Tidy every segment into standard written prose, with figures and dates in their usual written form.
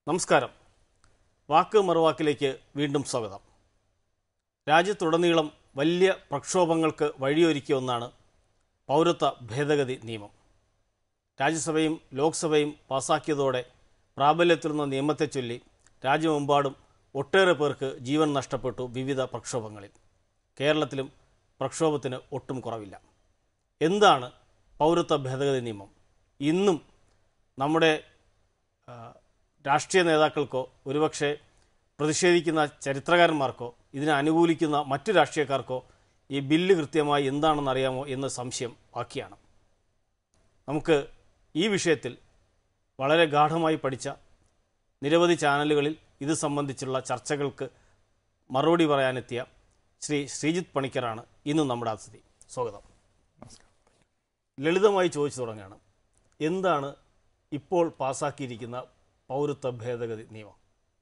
നമസ്കാരം. വാക്ക് മറുവാക്കിലേക്ക് വീണ്ടും സ്വാഗതം. രാജ്യത്തുടനീളം വലിയ പ്രക്ഷോഭങ്ങൾക്ക് വഴിയൊരുക്കിയ ഒന്നാണ് പൗരത്വ ഭേദഗതി നിയമം. രാജ്യസഭയും ലോക്സഭയും പാസാക്കിയതോടെ പ്രാബല്യത്തിൽ നിന്ന നിയമത്തെ ചൊല്ലി രാജ്യമെമ്പാടും ഒട്ടേറെ പേർക്ക് ജീവൻ നഷ്ടപ്പെട്ടു വിവിധ പ്രക്ഷോഭങ്ങളിൽ. കേരളത്തിലും പ്രക്ഷോഭത്തിന് ഒട്ടും കുറവില്ല. എന്താണ് പൗരത്വ ഭേദഗതി നിയമം? ഇന്നും നമ്മുടെ രാഷ്ട്രീയ നേതാക്കൾക്കോ ഒരുപക്ഷെ പ്രതിഷേധിക്കുന്ന ചരിത്രകാരന്മാർക്കോ ഇതിനെ അനുകൂലിക്കുന്ന മറ്റു രാഷ്ട്രീയക്കാർക്കോ ഈ ബില്ല് കൃത്യമായി എന്താണെന്ന് അറിയാമോ എന്ന സംശയം ബാക്കിയാണ്. നമുക്ക് ഈ വിഷയത്തിൽ വളരെ ഗാഢമായി പഠിച്ച നിരവധി ചാനലുകളിൽ ഇത് സംബന്ധിച്ചുള്ള ചർച്ചകൾക്ക് മറുപടി പറയാനെത്തിയ ശ്രീ ശ്രീജിത്ത് പണിക്കറാണ് ഇന്നും നമ്മുടെ അതിഥി. സ്വാഗതം. ലളിതമായി ചോദിച്ചു തുടങ്ങുകയാണ്, എന്താണ് ഇപ്പോൾ പാസാക്കിയിരിക്കുന്ന പൗരത്വ ഭേദഗതി നിയമം?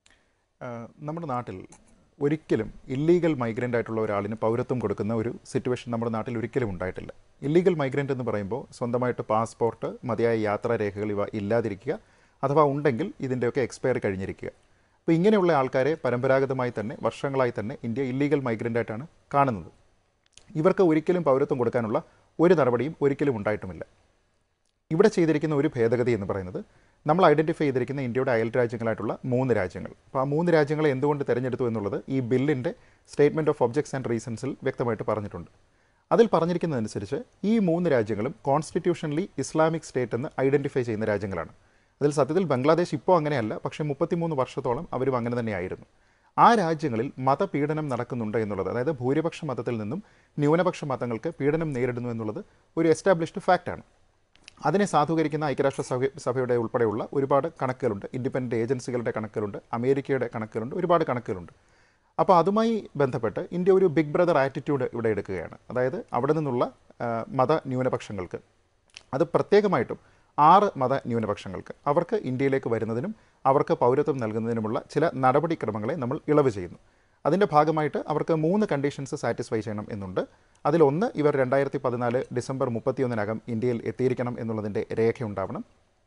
നമ്മുടെ നാട്ടിൽ ഒരിക്കലും ഇല്ലീഗൽ മൈഗ്രൻ്റ് ആയിട്ടുള്ള ഒരാളിന് പൗരത്വം കൊടുക്കുന്ന ഒരു സിറ്റുവേഷൻ നമ്മുടെ നാട്ടിൽ ഒരിക്കലും ഉണ്ടായിട്ടില്ല. ഇല്ലീഗൽ മൈഗ്രൻ്റ് എന്ന് പറയുമ്പോൾ സ്വന്തമായിട്ട് പാസ്പോർട്ട്, മതിയായ യാത്രാരേഖകൾ ഇവ ഇല്ലാതിരിക്കുക, അഥവാ ഉണ്ടെങ്കിൽ ഇതിൻ്റെയൊക്കെ എക്സ്പയർ കഴിഞ്ഞിരിക്കുക. അപ്പോൾ ഇങ്ങനെയുള്ള ആൾക്കാരെ പരമ്പരാഗതമായി തന്നെ വർഷങ്ങളായി തന്നെ ഇന്ത്യ ഇല്ലീഗൽ മൈഗ്രൻ്റ് ആയിട്ടാണ് കാണുന്നത്. ഇവർക്ക് ഒരിക്കലും പൗരത്വം കൊടുക്കാനുള്ള ഒരു നടപടിയും ഒരിക്കലും ഉണ്ടായിട്ടുമില്ല. ഇവിടെ ചെയ്തിരിക്കുന്ന ഒരു ഭേദഗതി എന്ന് പറയുന്നത് നമ്മൾ ഐഡൻറ്റിഫൈ ചെയ്തിരിക്കുന്ന ഇന്ത്യയുടെ അയൽ രാജ്യങ്ങളായിട്ടുള്ള 3 രാജ്യങ്ങൾ. അപ്പോൾ ആ 3 രാജ്യങ്ങളെ എന്തുകൊണ്ട് തിരഞ്ഞെടുത്തു എന്നുള്ളത് ഈ ബില്ലിൻ്റെ സ്റ്റേറ്റ്മെൻറ്റ് ഓഫ് ഒബ്ജക്ട്സ് ആൻഡ് റീസൺസിൽ വ്യക്തമായിട്ട് പറഞ്ഞിട്ടുണ്ട്. അതിൽ പറഞ്ഞിരിക്കുന്നതനുസരിച്ച് ഈ 3 രാജ്യങ്ങളും കോൺസ്റ്റിറ്റ്യൂഷനലി ഇസ്ലാമിക് സ്റ്റേറ്റ് എന്ന് ഐഡൻറ്റിഫൈ ചെയ്യുന്ന രാജ്യങ്ങളാണ്. അതിൽ സത്യത്തിൽ ബംഗ്ലാദേശ് ഇപ്പോൾ അങ്ങനെയല്ല, പക്ഷേ 33 വർഷത്തോളം അവരും അങ്ങനെ തന്നെയായിരുന്നു. ആ രാജ്യങ്ങളിൽ മതപീഡനം നടക്കുന്നുണ്ട് എന്നുള്ളത്, അതായത് ഭൂരിപക്ഷ മതത്തിൽ നിന്നും ന്യൂനപക്ഷ മതങ്ങൾക്ക് പീഡനം നേരിടുന്നു എന്നുള്ളത് ഒരു എസ്റ്റാബ്ലിഷ്ഡ് ഫാക്റ്റാണ്. അതിനെ സാധൂകരിക്കുന്ന ഐക്യരാഷ്ട്ര സഭയുടെ ഉൾപ്പെടെയുള്ള ഒരുപാട് കണക്കുകളുണ്ട്, ഇൻഡിപെൻഡൻറ്റ് ഏജൻസികളുടെ കണക്കുകളുണ്ട്, അമേരിക്കയുടെ കണക്കുകളുണ്ട്, ഒരുപാട് കണക്കുകളുണ്ട്. അപ്പോൾ അതുമായി ബന്ധപ്പെട്ട് ഇന്ത്യ ഒരു ബിഗ് ബ്രദർ ആറ്റിറ്റ്യൂഡ് ഇവിടെ എടുക്കുകയാണ്. അതായത് അവിടെ നിന്നുള്ള മത ന്യൂനപക്ഷങ്ങൾക്ക്, അത് പ്രത്യേകമായിട്ടും 6 മത ന്യൂനപക്ഷങ്ങൾക്ക് അവർക്ക് ഇന്ത്യയിലേക്ക് വരുന്നതിനും അവർക്ക് പൗരത്വം നൽകുന്നതിനുമുള്ള ചില നടപടിക്രമങ്ങളെ നമ്മൾ ഇളവ് ചെയ്യുന്നു. അതിൻ്റെ ഭാഗമായിട്ട് അവർക്ക് 3 കണ്ടീഷൻസ് സാറ്റിസ്ഫൈ ചെയ്യണം എന്നുണ്ട്. അതിലൊന്ന്, ഇവർ 2014 ഡിസംബർ 31 ഇന്ത്യയിൽ എത്തിയിരിക്കണം എന്നുള്ളതിൻ്റെ രേഖയുണ്ടാവണം.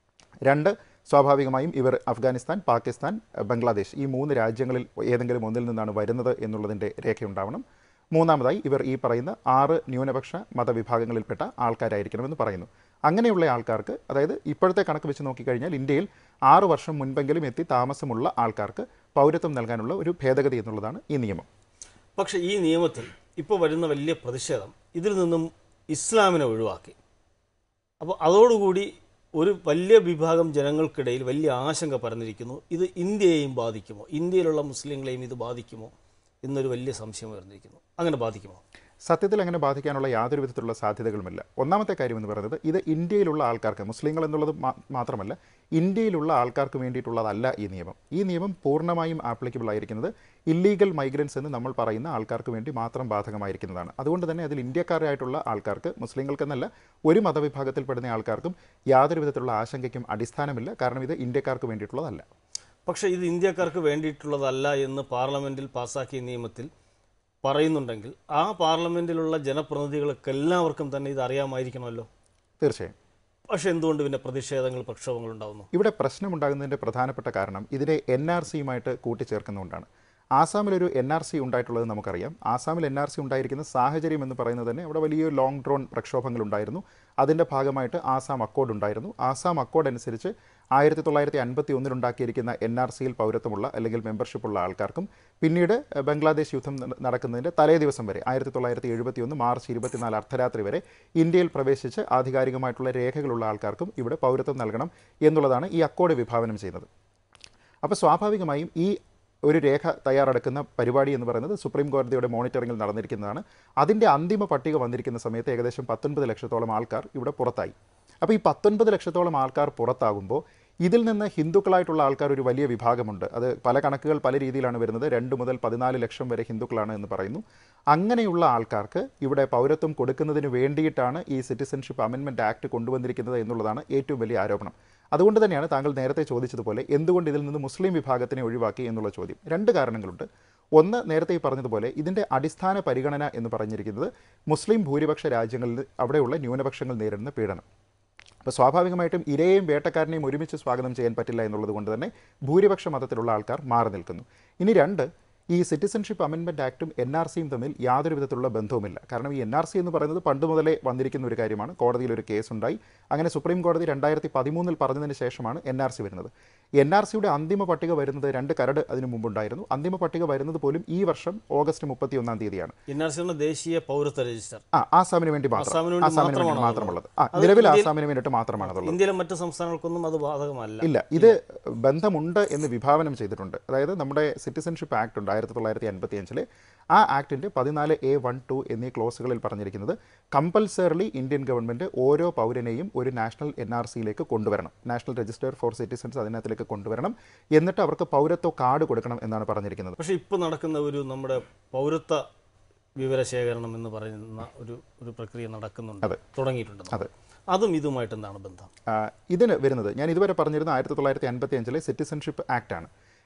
2, സ്വാഭാവികമായും ഇവർ അഫ്ഗാനിസ്ഥാൻ, പാകിസ്ഥാൻ, ബംഗ്ലാദേശ് ഈ 3 രാജ്യങ്ങളിൽ ഏതെങ്കിലും ഒന്നിൽ നിന്നാണ് വരുന്നത് എന്നുള്ളതിൻ്റെ രേഖയുണ്ടാവണം. 3-മതായി ഇവർ ഈ പറയുന്ന 6 ന്യൂനപക്ഷ മതവിഭാഗങ്ങളിൽപ്പെട്ട ആൾക്കാരായിരിക്കണമെന്ന് പറയുന്നു. അങ്ങനെയുള്ള ആൾക്കാർക്ക്, അതായത് ഇപ്പോഴത്തെ കണക്ക് വെച്ച് നോക്കിക്കഴിഞ്ഞാൽ ഇന്ത്യയിൽ 6 വർഷം മുൻപെങ്കിലും എത്തി താമസമുള്ള ആൾക്കാർക്ക് പൗരത്വം നൽകാനുള്ള ഒരു ഭേദഗതി എന്നുള്ളതാണ് ഈ നിയമം. പക്ഷേ ഈ നിയമത്തിൽ ഇപ്പോൾ വരുന്ന വലിയ പ്രതിഷേധം ഇതിൽ നിന്നും ഇസ്ലാമിനെ ഒഴിവാക്കി. അപ്പോൾ അതോടുകൂടി ഒരു വലിയ വിഭാഗം ജനങ്ങൾക്കിടയിൽ വലിയ ആശങ്ക പരന്നിരിക്കുന്നു. ഇത് ഇന്ത്യയെയും ബാധിക്കുമോ, ഇന്ത്യയിലുള്ള മുസ്ലിങ്ങളെയും ഇത് ബാധിക്കുമോ എന്നൊരു വലിയ സംശയം വരുന്നിരിക്കുന്നു. അങ്ങനെ ബാധിക്കുമോ? സത്യത്തിൽ അങ്ങനെ ബാധിക്കാനുള്ള യാതൊരു വിധത്തിലുള്ള സാധ്യതകളുമില്ല. ഒന്നാമത്തെ കാര്യം എന്ന് പറയുന്നത്, ഇത് ഇന്ത്യയിലുള്ള ആൾക്കാർക്ക്, മുസ്ലിങ്ങൾ എന്നുള്ളത് മാത്രമല്ല, ഇന്ത്യയിലുള്ള ആൾക്കാർക്ക് വേണ്ടിയിട്ടുള്ളതല്ല ഈ നിയമം. ഈ നിയമം പൂർണ്ണമായും ആപ്ലിക്കബിൾ ആയിരിക്കുന്നത് ഇല്ലീഗൽ മൈഗ്രൻസ് എന്ന് നമ്മൾ പറയുന്ന ആൾക്കാർക്ക് വേണ്ടി മാത്രം ബാധകമായിരിക്കുന്നതാണ്. അതുകൊണ്ട് തന്നെ അതിൽ ഇന്ത്യക്കാരായിട്ടുള്ള ആൾക്കാർക്ക്, മുസ്ലിങ്ങൾക്കെന്നല്ല ഒരു മതവിഭാഗത്തിൽപ്പെടുന്ന ആൾക്കാർക്കും യാതൊരു വിധത്തിലുള്ള ആശങ്കയ്ക്കും അടിസ്ഥാനമില്ല. കാരണം ഇത് ഇന്ത്യക്കാർക്ക് വേണ്ടിയിട്ടുള്ളതല്ല. പക്ഷേ ഇത് ഇന്ത്യക്കാർക്ക് വേണ്ടിയിട്ടുള്ളതല്ല എന്ന് പാർലമെൻറ്റിൽ പാസ്സാക്കിയ നിയമത്തിൽ പറയുന്നുണ്ടെങ്കിൽ ആ പാർലമെൻറ്റിലുള്ള ജനപ്രതിനിധികൾക്ക് എല്ലാവർക്കും തന്നെ ഇത് അറിയാമായിരിക്കണമല്ലോ. തീർച്ചയായും. പക്ഷേ എന്തുകൊണ്ട് പിന്നെ പ്രതിഷേധങ്ങൾ, പ്രക്ഷോഭങ്ങൾ ഉണ്ടാകുന്നു? ഇവിടെ പ്രശ്നമുണ്ടാകുന്നതിൻ്റെ പ്രധാനപ്പെട്ട കാരണം ഇതിനെ NRCയുമായിട്ട് കൂട്ടിച്ചേർക്കുന്നതുകൊണ്ടാണ്. ആസാമിലൊരു NRC ഉണ്ടായിട്ടുള്ളത് നമുക്കറിയാം. ആസാമിൽ NRC ഉണ്ടായിരിക്കുന്ന സാഹചര്യം എന്ന് പറയുന്നത് തന്നെ അവിടെ വലിയ ലോങ് ഡ്രോൺ പ്രക്ഷോഭങ്ങൾ ഉണ്ടായിരുന്നു. അതിൻ്റെ ഭാഗമായിട്ട് ആസാം അക്കോർഡ് ഉണ്ടായിരുന്നു. ആസാം അക്കോർഡ് അനുസരിച്ച് 1951 ഉണ്ടാക്കിയിരിക്കുന്ന NRCയിൽ പൗരത്വമുള്ള അല്ലെങ്കിൽ മെമ്പർഷിപ്പുള്ള ആൾക്കാർക്കും പിന്നീട് ബംഗ്ലാദേശ് യുദ്ധം നടക്കുന്നതിൻ്റെ തലേ ദിവസം വരെ 1971 മാർച്ച് 24 അർദ്ധരാത്രി വരെ ഇന്ത്യയിൽ പ്രവേശിച്ച് ആധികാരികമായിട്ടുള്ള രേഖകളുള്ള ആൾക്കാർക്കും ഇവിടെ പൗരത്വം നൽകണം എന്നുള്ളതാണ് ഈ അക്കോർഡ് വിഭാവനം ചെയ്യുന്നത്. അപ്പോൾ സ്വാഭാവികമായും ഈ ഒരു രേഖ തയ്യാറെടുക്കുന്ന പരിപാടി എന്ന് പറയുന്നത് സുപ്രീം കോടതിയുടെ മോണിറ്ററിംഗിൽ നടന്നിരിക്കുന്നതാണ്. അതിൻ്റെ അന്തിമ പട്ടിക വന്നിരിക്കുന്ന സമയത്ത് ഏകദേശം 19 ലക്ഷത്തോളം ആൾക്കാർ ഇവിടെ പുറത്തായി. അപ്പോൾ ഈ 19 ലക്ഷത്തോളം ആൾക്കാർ പുറത്താകുമ്പോൾ ഇതിൽ നിന്ന് ഹിന്ദുക്കളായിട്ടുള്ള ആൾക്കാർ ഒരു വലിയ വിഭാഗമുണ്ട്. അത് പല കണക്കുകൾ പല രീതിയിലാണ് വരുന്നത്. 2 മുതൽ 14 ലക്ഷം വരെ ഹിന്ദുക്കളാണ് എന്ന് പറയുന്നു. അങ്ങനെയുള്ള ആൾക്കാർക്ക് ഇവിടെ പൗരത്വം കൊടുക്കുന്നതിന് വേണ്ടിയിട്ടാണ് ഈ സിറ്റിസൺഷിപ്പ് അമെൻമെൻറ്റ് ആക്ട് കൊണ്ടുവന്നിരിക്കുന്നത് എന്നുള്ളതാണ് ഏറ്റവും വലിയ ആരോപണം. അതുകൊണ്ട് തന്നെയാണ് താങ്കൾ നേരത്തെ ചോദിച്ചതുപോലെ എന്തുകൊണ്ട് ഇതിൽ നിന്ന് മുസ്ലിം വിഭാഗത്തിനെ ഒഴിവാക്കി എന്നുള്ള ചോദ്യം. 2 കാരണങ്ങളുണ്ട്. ഒന്ന്, നേരത്തെ ഈ പറഞ്ഞതുപോലെ ഇതിൻ്റെ അടിസ്ഥാന പരിഗണന എന്ന് പറഞ്ഞിരിക്കുന്നത് മുസ്ലിം ഭൂരിപക്ഷ രാജ്യങ്ങളിൽ അവിടെയുള്ള ന്യൂനപക്ഷങ്ങൾ നേരിടുന്ന പീഡനം. അപ്പോൾ സ്വാഭാവികമായിട്ടും ഇരയെയും വേട്ടക്കാരനെയും ഒരുമിച്ച് സ്വാഗതം ചെയ്യാൻ പറ്റില്ല എന്നുള്ളത് കൊണ്ട് തന്നെ ഭൂരിപക്ഷ മതത്തിലുള്ള ആൾക്കാർ മാറി നിൽക്കുന്നു. ഇനി രണ്ട്, ഈ സിറ്റിസൺഷിപ്പ് അമെൻമെൻറ്റ് ആക്റ്റും NRCയും തമ്മിൽ യാതൊരു വിധത്തിലുള്ള ബന്ധവുമില്ല. കാരണം ഈ NRC എന്ന് പറയുന്നത് പണ്ട് മുതലേ വന്നിരിക്കുന്ന ഒരു കാര്യമാണ്. കോടതിയിലൊരു കേസുണ്ടായി, അങ്ങനെ സുപ്രീം കോടതി 2013 പറഞ്ഞതിന് ശേഷമാണ് NRC വരുന്നത്. NRCയുടെ അന്തിമ പട്ടിക വരുന്നത് 2 കരട് അതിനു മുമ്പുണ്ടായിരുന്നു. അന്തിമ പട്ടിക വരുന്നത് പോലും ഈ വർഷം ഓഗസ്റ്റ് 31 തീയതിയാണ്. NRC ദേശീയ പൗരത്വ രജിസ്റ്റർ ആസാമിന് വേണ്ടി മാത്രമുള്ളത്. നിലവിൽ ആസാമിന് വേണ്ടിയിട്ട് മാത്രമാണ്. ഇന്ത്യയിലെ മറ്റ് സംസ്ഥാനങ്ങൾക്കൊന്നും അത് ബാധകമല്ല. ഇല്ല, ഇത് ബന്ധമുണ്ട് എന്ന് വിഭാവനം ചെയ്തിട്ടുണ്ട്. അതായത് നമ്മുടെ സിറ്റിസൺഷിപ്പ് ആക്ട് ഉണ്ട് 1955 ആ ആക്ടിൻ്റെ 14A(1)(2) എന്നീ ക്ലോസുകളിൽ പറഞ്ഞിരിക്കുന്നത് കമ്പൽസറിലി ഇന്ത്യൻ ഗവൺമെൻറ് ഓരോ പൗരനെയും ഒരു നാഷണൽ NRCയിലേക്ക് കൊണ്ടുവരണം, നാഷണൽ രജിസ്റ്റർ ഫോർ സിറ്റിസൺസ് അതിനകത്തിലേക്ക് കൊണ്ടുവരണം, എന്നിട്ട് അവർക്ക് പൗരത്വ കാർഡ് കൊടുക്കണം എന്നാണ് പറഞ്ഞിരിക്കുന്നത്. പക്ഷേ ഇപ്പോൾ നടക്കുന്ന ഒരു നമ്മുടെ പൗരത്വ വിവരശേഖരണം എന്ന് പറയുന്ന ഒരു പ്രക്രിയ നടക്കുന്നുണ്ട്, തുടങ്ങിയിട്ടുണ്ട്. അതെ, അതും ഇതുമായിട്ട് എന്താണ് ബന്ധം? ഇതിന് വരുന്നത് ഞാൻ ഇതുവരെ പറഞ്ഞിരുന്ന 1955 സിറ്റിസൺഷിപ്പ് ആക്ടാണ്.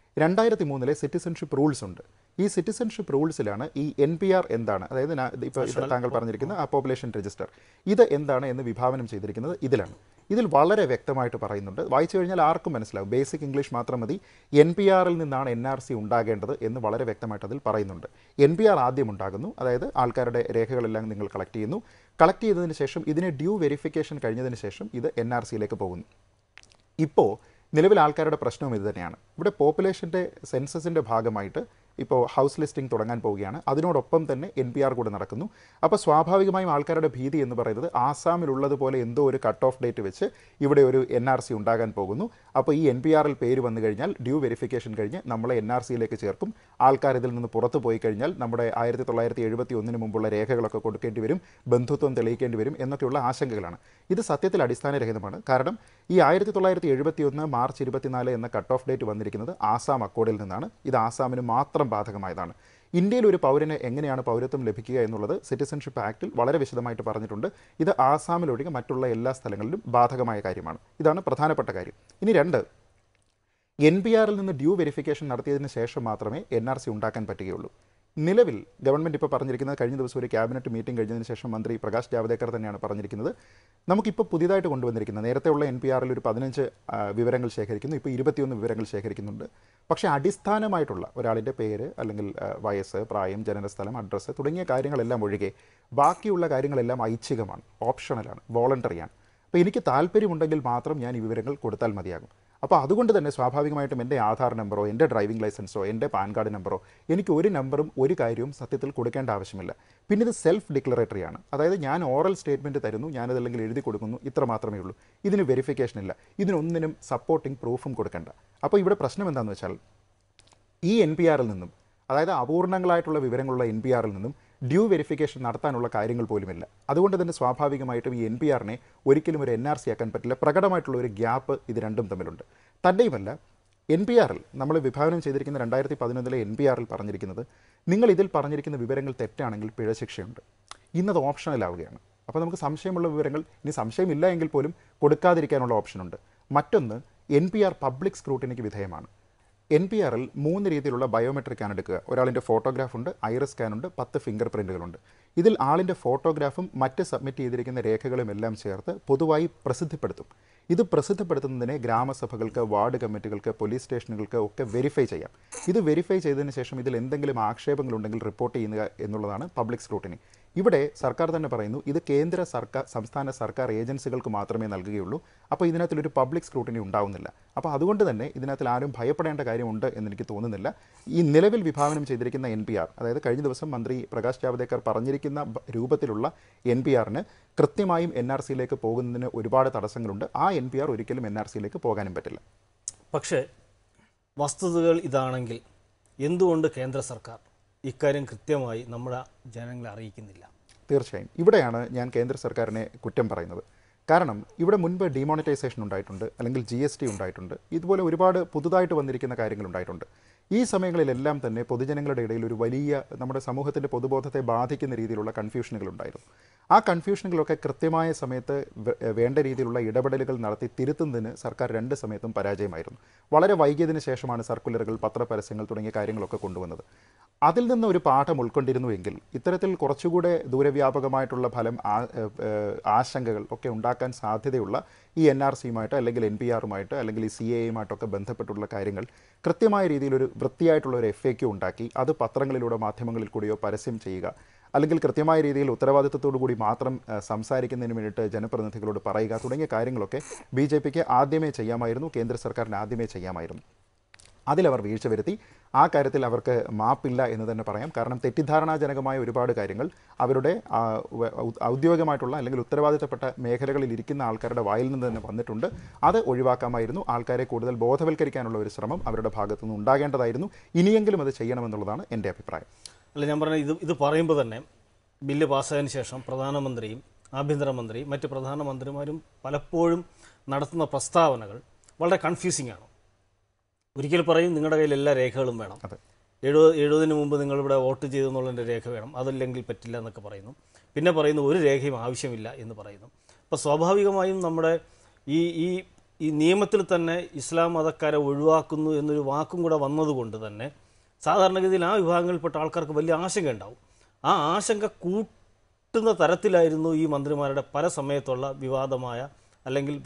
2003 സിറ്റിസൺഷിപ്പ് റൂൾസ് ഉണ്ട്. ഈ സിറ്റിസൺഷിപ്പ് റൂൾസിലാണ് ഈ NPR എന്താണ്, അതായത് ഇപ്പോൾ താങ്കൾ പറഞ്ഞിരിക്കുന്ന ആ പോപ്പുലേഷൻ രജിസ്റ്റർ, ഇത് എന്താണ് എന്ന് വിഭാവനം ചെയ്തിരിക്കുന്നത് ഇതിലാണ്. ഇതിൽ വളരെ വ്യക്തമായിട്ട് പറയുന്നുണ്ട്, വായിച്ചു കഴിഞ്ഞാൽ ആർക്കും മനസ്സിലാവും, ബേസിക് ഇംഗ്ലീഷ് മാത്രം മതി, NPRൽ നിന്നാണ് NRC ഉണ്ടാകേണ്ടത് എന്ന് വളരെ വ്യക്തമായിട്ട് അതിൽ പറയുന്നുണ്ട്. NPR ആദ്യം ഉണ്ടാകുന്നു, അതായത് ആൾക്കാരുടെ രേഖകളെല്ലാം നിങ്ങൾ കളക്ട് ചെയ്യുന്നു. കളക്ട് ചെയ്തതിന് ശേഷം ഇതിനെ ഡ്യൂ വെരിഫിക്കേഷൻ കഴിഞ്ഞതിന് ശേഷം ഇത് NRCയിലേക്ക് പോകുന്നു. ഇപ്പോൾ നിലവിൽ ആൾക്കാരുടെ പ്രശ്നവും ഇത് തന്നെയാണ്. ഇവിടെ പോപ്പുലേഷൻ്റെ സെൻസസിൻ്റെ ഭാഗമായിട്ട് ഇപ്പോൾ ഹൗസ് ലിസ്റ്റിംഗ് തുടങ്ങാൻ പോവുകയാണ്, അതിനോടൊപ്പം തന്നെ NPR കൂടെ നടക്കുന്നു. അപ്പോൾ സ്വാഭാവികമായും ആൾക്കാരുടെ ഭീതി എന്ന് പറയുന്നത് ആസാമിലുള്ളതുപോലെ എന്തോ ഒരു കട്ട് ഓഫ് ഡേറ്റ് വെച്ച് ഇവിടെ ഒരു NRC ഉണ്ടാകാൻ പോകുന്നു. അപ്പോൾ ഈ NPRൽ പേര് വന്നു കഴിഞ്ഞാൽ ഡ്യൂ വെരിഫിക്കേഷൻ കഴിഞ്ഞ് നമ്മളെ NRCയിലേക്ക് ചേർക്കും, ആൾക്കാർ ഇതിൽ നിന്ന് പുറത്തു പോയി കഴിഞ്ഞാൽ നമ്മുടെ 1971 മുമ്പുള്ള രേഖകളൊക്കെ കൊടുക്കേണ്ടി വരും, ബന്ധുത്വം തെളിയിക്കേണ്ടി വരും എന്നൊക്കെയുള്ള ആശങ്കകളാണ്. ഇത് സത്യത്തിൽ അടിസ്ഥാനരഹിതമാണ്. കാരണം ഈ 1971 മാർച്ച് 24 എന്ന കട്ട് ഓഫ് ഡേറ്റ് വന്നിരിക്കുന്നത് ആസാം അക്കോർഡിൽ നിന്നാണ്. ഇത് ആസാമിന് മാത്രം ബാധകമായതാണ്. ഇന്ത്യയിൽ ഒരു പൗരന് എങ്ങനെയാണ് പൗരത്വം ലഭിക്കുക എന്നുള്ളത് സിറ്റിസൺഷിപ്പ് ആക്ടിൽ വളരെ വിശദമായിട്ട് പറഞ്ഞിട്ടുണ്ട്. ഇത് ആസാമിലൊഴികെ മറ്റുള്ള എല്ലാ സ്ഥലങ്ങളിലും ബാധകമായ കാര്യമാണ്. ഇതാണ് പ്രധാനപ്പെട്ട കാര്യം. ഇനി രണ്ട്, NPRൽ നിന്ന് ഡ്യൂ വെരിഫിക്കേഷൻ നടത്തിയതിന് ശേഷം മാത്രമേ NRC ഉണ്ടാക്കാൻ പറ്റുകയുള്ളൂ. നിലവിൽ ഗവൺമെൻറ് ഇപ്പോൾ പറഞ്ഞിരിക്കുന്നത്, കഴിഞ്ഞ ദിവസം ഒരു ക്യാബിനറ്റ് മീറ്റിംഗ് കഴിഞ്ഞതിന് ശേഷം മന്ത്രി പ്രകാശ് ജാവ്ദേക്കർ തന്നെയാണ് പറഞ്ഞിരിക്കുന്നത്, നമുക്കിപ്പോൾ പുതിയതായിട്ട് കൊണ്ടുവന്നിരിക്കുന്നത്, നേരത്തെയുള്ള NPRൽ ഒരു 15 വിവരങ്ങൾ ശേഖരിക്കുന്നു, ഇപ്പോൾ 21 വിവരങ്ങൾ ശേഖരിക്കുന്നുണ്ട്. പക്ഷേ അടിസ്ഥാനമായിട്ടുള്ള ഒരാളിൻ്റെ പേര് അല്ലെങ്കിൽ വയസ്സ്, പ്രായം, ജനനസ്ഥലം, അഡ്രസ്സ് തുടങ്ങിയ കാര്യങ്ങളെല്ലാം ഒഴികെ ബാക്കിയുള്ള കാര്യങ്ങളെല്ലാം ഐച്ഛികമാണ്, ഓപ്ഷണലാണ്, വോളണ്ടറിയാണ്. അപ്പോൾ എനിക്ക് താല്പര്യമുണ്ടെങ്കിൽ മാത്രം ഞാൻ ഈ വിവരങ്ങൾ കൊടുത്താൽ മതിയാകും. അപ്പോൾ അതുകൊണ്ട് തന്നെ സ്വാഭാവികമായിട്ടും എൻ്റെ ആധാർ നമ്പറോ എൻ്റെ ഡ്രൈവിംഗ് ലൈസൻസോ എൻ്റെ പാൻ കാർഡ് നമ്പറോ എനിക്ക് ഒരു നമ്പറും ഒരു കാര്യവും സത്യത്തിൽ കൊടുക്കേണ്ട ആവശ്യമില്ല. പിന്നെ ഇത് സെൽഫ് ഡിക്ലറേറ്ററിയാണ്, അതായത് ഞാൻ ഓറൽ സ്റ്റേറ്റ്മെൻറ്റ് തരുന്നു, ഞാനതല്ലെങ്കിൽ എഴുതി കൊടുക്കുന്നു, ഇത്ര മാത്രമേ ഉള്ളൂ. ഇതിന് വെരിഫിക്കേഷൻ ഇല്ല, ഇതിനൊന്നിനും സപ്പോർട്ടിംഗ് പ്രൂഫും കൊടുക്കേണ്ട. അപ്പോൾ ഇവിടെ പ്രശ്നം എന്താണെന്ന് വെച്ചാൽ ഈ NPRൽ നിന്നും, അതായത് അപൂർണങ്ങളായിട്ടുള്ള വിവരങ്ങളുള്ള NPRൽ നിന്നും ഡ്യൂ വെരിഫിക്കേഷൻ നടത്താനുള്ള കാര്യങ്ങൾ പോലുമില്ല. അതുകൊണ്ട് തന്നെ സ്വാഭാവികമായിട്ടും ഈ NPRനെ ഒരിക്കലും ഒരു NRC ആക്കാൻ പറ്റില്ല. പ്രകടമായിട്ടുള്ള ഒരു ഗ്യാപ്പ് ഇത് രണ്ടും തമ്മിലുണ്ട്. തന്നെയുമല്ല, NPRൽ നമ്മൾ വിഭാവനം ചെയ്തിരിക്കുന്ന 2011 NPRൽ പറഞ്ഞിരിക്കുന്നത്, നിങ്ങൾ ഇതിൽ പറഞ്ഞിരിക്കുന്ന വിവരങ്ങൾ തെറ്റാണെങ്കിൽ പിഴശിക്ഷയുണ്ട്. ഇന്നത് ഓപ്ഷണലാവുകയാണ്. അപ്പോൾ നമുക്ക് സംശയമുള്ള വിവരങ്ങൾ, ഇനി സംശയമില്ല എങ്കിൽ പോലും കൊടുക്കാതിരിക്കാനുള്ള ഓപ്ഷനുണ്ട്. മറ്റൊന്ന്, NPR പബ്ലിക് സ്ക്രൂട്ടിനിക്ക് വിധേയമാണ്. NPRൽ 3 രീതിയിലുള്ള ബയോമെട്രിക്കാണ് എടുക്കുക. ഒരാളിൻ്റെ ഫോട്ടോഗ്രാഫുണ്ട്, ഐറിസ് സ്കാനുണ്ട്, 10 ഫിംഗർ പ്രിൻറ്റുകളുണ്ട്. ഇതിൽ ആളിൻ്റെ ഫോട്ടോഗ്രാഫും മറ്റ് സബ്മിറ്റ് ചെയ്തിരിക്കുന്ന രേഖകളും എല്ലാം ചേർത്ത് പൊതുവായി പ്രസിദ്ധപ്പെടുത്തും. ഇത് പ്രസിദ്ധപ്പെടുത്തുന്നതിനെ ഗ്രാമസഭകൾക്ക്, വാർഡ് കമ്മിറ്റികൾക്ക്, പോലീസ് സ്റ്റേഷനുകൾക്ക് ഒക്കെ വെരിഫൈ ചെയ്യാം. ഇത് വെരിഫൈ ചെയ്തതിന് ശേഷം ഇതിൽ എന്തെങ്കിലും ആക്ഷേപങ്ങളുണ്ടെങ്കിൽ റിപ്പോർട്ട് ചെയ്യുക എന്നുള്ളതാണ് പബ്ലിക് സ്ക്രൂട്ടിനി. ഇവിടെ സർക്കാർ തന്നെ പറയുന്നു, ഇത് കേന്ദ്ര സർക്കാർ, സംസ്ഥാന സർക്കാർ ഏജൻസികൾക്ക് മാത്രമേ നൽകുകയുള്ളൂ. അപ്പോൾ ഇതിനകത്തൊരു പബ്ലിക് സ്ക്രൂട്ടിനി ഉണ്ടാവുന്നില്ല. അപ്പോൾ അതുകൊണ്ട് തന്നെ ഇതിനകത്തിൽ ആരും ഭയപ്പെടേണ്ട കാര്യമുണ്ട് എന്നെനിക്ക് തോന്നുന്നില്ല. ഈ നിലവിൽ വിഭാവനം ചെയ്തിരിക്കുന്ന NPR, അതായത് കഴിഞ്ഞ ദിവസം മന്ത്രി പ്രകാശ് ജാവ്ദേക്കർ പറഞ്ഞിരിക്കുന്ന രൂപത്തിലുള്ള NPRന് കൃത്യമായും NRCയിലേക്ക് പോകുന്നതിന് ഒരുപാട് തടസ്സങ്ങളുണ്ട്. ആ NPR ഒരിക്കലും NRCയിലേക്ക് പോകാനും പറ്റില്ല. പക്ഷേ വസ്തുതകൾ ഇതാണെങ്കിൽ എന്തുകൊണ്ട് കേന്ദ്ര സർക്കാർ ഇക്കാര്യം കൃത്യമായി നമ്മുടെ ജനങ്ങളെ അറിയിക്കുന്നില്ല? തീർച്ചയായും ഇവിടെയാണ് ഞാൻ കേന്ദ്ര സർക്കാരിനെ കുറ്റം പറയുന്നത്. കാരണം ഇവിടെ മുൻപ് ഡിമോണിറ്റൈസേഷൻ ഉണ്ടായിട്ടുണ്ട്, അല്ലെങ്കിൽ GST ഉണ്ടായിട്ടുണ്ട്, ഇതുപോലെ ഒരുപാട് പുതുതായിട്ട് വന്നിരിക്കുന്ന കാര്യങ്ങളുണ്ടായിട്ടുണ്ട്. ഈ സമയങ്ങളിലെല്ലാം തന്നെ പൊതുജനങ്ങളുടെ ഇടയിൽ ഒരു വലിയ, നമ്മുടെ സമൂഹത്തിൻ്റെ പൊതുബോധത്തെ ബാധിക്കുന്ന രീതിയിലുള്ള കൺഫ്യൂഷനുകളുണ്ടായിരുന്നു. ആ കൺഫ്യൂഷനുകളൊക്കെ കൃത്യമായ സമയത്ത് വേണ്ട രീതിയിലുള്ള ഇടപെടലുകൾ നടത്തി തിരുത്തുന്നതിന് സർക്കാർ 2 സമയത്തും പരാജയമായിരുന്നു. വളരെ വൈകിയതിന് ശേഷമാണ് സർക്കുലറുകൾ, പത്രപരസ്യങ്ങൾ തുടങ്ങിയ കാര്യങ്ങളൊക്കെ കൊണ്ടുവന്നത്. അതിൽ നിന്ന് ഒരു പാഠം ഉൾക്കൊണ്ടിരുന്നുവെങ്കിൽ ഇത്തരത്തിൽ കുറച്ചുകൂടെ ദൂരവ്യാപകമായിട്ടുള്ള ഫലം ആശങ്കകൾ ഒക്കെ ഉണ്ടാക്കാൻ സാധ്യതയുള്ള ഈ NRCയുമായിട്ട് അല്ലെങ്കിൽ NPRുമായിട്ട് അല്ലെങ്കിൽ ഈ CAAയുമായിട്ടൊക്കെ ബന്ധപ്പെട്ടുള്ള കാര്യങ്ങൾ കൃത്യമായ രീതിയിൽ ഒരു വൃത്തിയായിട്ടുള്ള ഒരു FAQ ഉണ്ടാക്കി അത് പത്രങ്ങളിലൂടെ മാധ്യമങ്ങളിൽ കൂടിയോ പരസ്യം ചെയ്യുക, അല്ലെങ്കിൽ കൃത്യമായ രീതിയിൽ ഉത്തരവാദിത്തത്തോടു കൂടി മാത്രം സംസാരിക്കുന്നതിന് വേണ്ടിയിട്ട് ജനപ്രതിനിധികളോട് പറയുക തുടങ്ങിയ കാര്യങ്ങളൊക്കെ BJPക്ക് ആദ്യമേ ചെയ്യാമായിരുന്നു, കേന്ദ്ര സർക്കാരിന് ആദ്യമേ ചെയ്യാമായിരുന്നു. അതിലവർ വീഴ്ച വരുത്തി. ആ കാര്യത്തിൽ അവർക്ക് മാപ്പില്ല എന്ന് തന്നെ പറയാം. കാരണം തെറ്റിദ്ധാരണാജനകമായ ഒരുപാട് കാര്യങ്ങൾ അവരുടെ ഔദ്യോഗികമായിട്ടുള്ള അല്ലെങ്കിൽ ഉത്തരവാദിത്തപ്പെട്ട മേഖലകളിൽ ഇരിക്കുന്ന ആൾക്കാരുടെ വായിൽ നിന്ന് തന്നെ വന്നിട്ടുണ്ട്. അത് ഒഴിവാക്കാമായിരുന്നു. ആൾക്കാരെ കൂടുതൽ ബോധവൽക്കരിക്കാനുള്ള ഒരു ശ്രമം അവരുടെ ഭാഗത്തുനിന്ന് ഉണ്ടാകേണ്ടതായിരുന്നു. ഇനിയെങ്കിലും അത് ചെയ്യണമെന്നുള്ളതാണ് എൻ്റെ അഭിപ്രായം. അല്ല, ഞാൻ പറഞ്ഞ ഇത് പറയുമ്പോൾ തന്നെ ബില്ല് പാസ്സായതിനു ശേഷം പ്രധാനമന്ത്രിയും ആഭ്യന്തരമന്ത്രിയും മറ്റ് പ്രധാനമന്ത്രിമാരും പലപ്പോഴും നടത്തുന്ന പ്രസ്താവനകൾ വളരെ കൺഫ്യൂസിംഗ് ആണ്. ഒരിക്കൽ പറയും നിങ്ങളുടെ കയ്യിൽ എല്ലാ രേഖകളും വേണം, 70 മുമ്പ് നിങ്ങളിവിടെ വോട്ട് ചെയ്തു എന്നുള്ളതിൻ്റെ രേഖ വേണം, അതല്ലെങ്കിൽ പറ്റില്ല എന്നൊക്കെ പറയുന്നു. പിന്നെ പറയുന്നു ഒരു രേഖയും ആവശ്യമില്ല എന്ന് പറയുന്നു. അപ്പോൾ സ്വാഭാവികമായും നമ്മുടെ ഈ നിയമത്തിൽ തന്നെ ഇസ്ലാം മതക്കാരെ ഒഴിവാക്കുന്നു എന്നൊരു വാക്കും കൂടെ വന്നതുകൊണ്ട് തന്നെ സാധാരണഗതിയിൽ ആ വിഭാഗങ്ങളിൽപ്പെട്ട ആൾക്കാർക്ക് വലിയ ആശങ്ക ഉണ്ടാവും. ആ ആശങ്ക കൂട്ടുന്ന തരത്തിലായിരുന്നു ഈ മന്ത്രിമാരുടെ പല സമയത്തുള്ള വിവാദമായ അല്ലെങ്കിൽ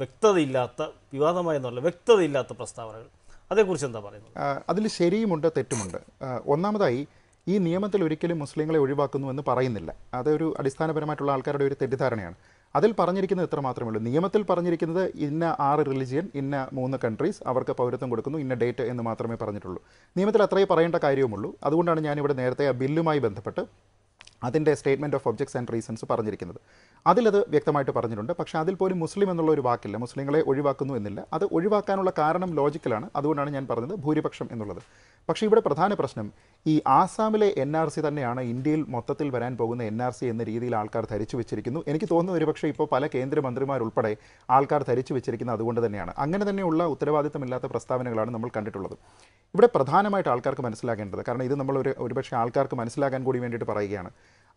വ്യക്തതയില്ലാത്ത പ്രസ്താവനകൾ. അതേക്കുറിച്ച് എന്താ പറയുന്നത്? അതിൽ ശരിയുമുണ്ട്, തെറ്റുമുണ്ട്. ഒന്നാമതായി ഈ നിയമത്തിൽ ഒരിക്കലും മുസ്ലിങ്ങളെ ഒഴിവാക്കുന്നു എന്ന് പറയുന്നില്ല. അതൊരു അടിസ്ഥാനപരമായിട്ടുള്ള ആൾക്കാരുടെ ഒരു തെറ്റിദ്ധാരണയാണ്. അതിൽ പറഞ്ഞിരിക്കുന്നത് ഇത്ര മാത്രമേ ഉള്ളൂ. നിയമത്തിൽ പറഞ്ഞിരിക്കുന്നത് ഇന്ന 6 റിലിജിയൻ, ഇന്ന 3 കൺട്രീസ് അവർക്ക് പൗരത്വം കൊടുക്കുന്നു, ഇന്ന ഡേറ്റ് എന്ന് മാത്രമേ പറഞ്ഞിട്ടുള്ളൂ. നിയമത്തിൽ അത്രയേ പറയേണ്ട കാര്യവുമുള്ളൂ. അതുകൊണ്ടാണ് ഞാനിവിടെ നേരത്തെ ആ ബില്ലുമായി ബന്ധപ്പെട്ട് അതിൻ്റെ statement of objects and reasons പറഞ്ഞിരിക്കുന്നത്. അതിലത് വ്യക്തമായിട്ട് പറഞ്ഞിട്ടുണ്ട്. പക്ഷേ അതിൽ പോലും മുസ്ലിം എന്നുള്ള ഒരു വാക്കില്ല. മുസ്ലിങ്ങളെ ഒഴിവാക്കുന്നു എന്നില്ല. അത് ഒഴിവാക്കാനുള്ള കാരണം ലോജിക്കലാണ്. അതുകൊണ്ടാണ് ഞാൻ പറഞ്ഞത് ഭൂരിപക്ഷം എന്നുള്ളത്. പക്ഷേ ഇവിടെ പ്രധാന പ്രശ്നം ഈ ആസാമിലെ NRC തന്നെയാണ് ഇന്ത്യയിൽ മൊത്തത്തിൽ വരാൻ പോകുന്ന NRC എന്ന രീതിയിൽ ആൾക്കാർ ധരിച്ചു വെച്ചിരിക്കുന്നു. എനിക്ക് തോന്നുന്നു ഒരുപക്ഷെ ഇപ്പോൾ പല കേന്ദ്രമന്ത്രിമാരുൾപ്പെടെ ആൾക്കാർ ധരിച്ചു വെച്ചിരിക്കുന്നത് അതുകൊണ്ട് തന്നെയാണ്. അങ്ങനെ തന്നെയുള്ള ഉത്തരവാദിത്തമില്ലാത്ത പ്രസ്താവനകളാണ് നമ്മൾ കണ്ടിട്ടുള്ളത്. ഇവിടെ പ്രധാനമായിട്ട് ആൾക്കാർക്ക് മനസ്സിലാക്കേണ്ടത്, കാരണം ഇത് നമ്മൾ ഒരുപക്ഷെ ആൾക്കാർക്ക് മനസ്സിലാക്കാൻ കൂടി വേണ്ടിയിട്ട് പറയുകയാണ്,